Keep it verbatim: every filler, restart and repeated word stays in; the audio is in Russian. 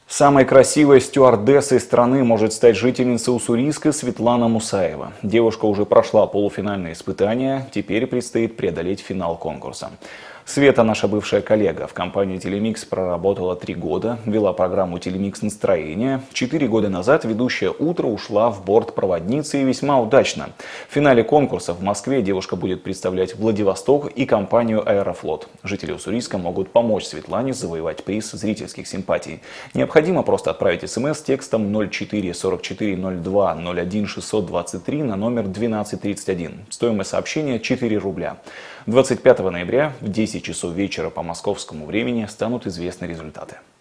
Самой красивой стюардессой страны может стать жительница Уссурийска Светлана Мусаева. Девушка уже прошла полуфинальные испытания, теперь предстоит преодолеть финал конкурса. Света, наша бывшая коллега, в компании «Телемикс» проработала три года, вела программу «Телемикс Настроение». Четыре года назад ведущая «Утро» ушла в бортпроводницы и весьма удачно. В финале конкурса в Москве девушка будет представлять Владивосток и компанию «Аэрофлот». Жители Уссурийска могут помочь Светлане завоевать приз зрительских симпатий. Необходимо просто отправить смс с текстом ноль четыре сорок четыре ноль два ноль один шестьсот двадцать три на номер двенадцать тридцать один. Стоимость сообщения четыре рубля. двадцать пятого ноября в десять часов вечера по московскому времени станут известны результаты.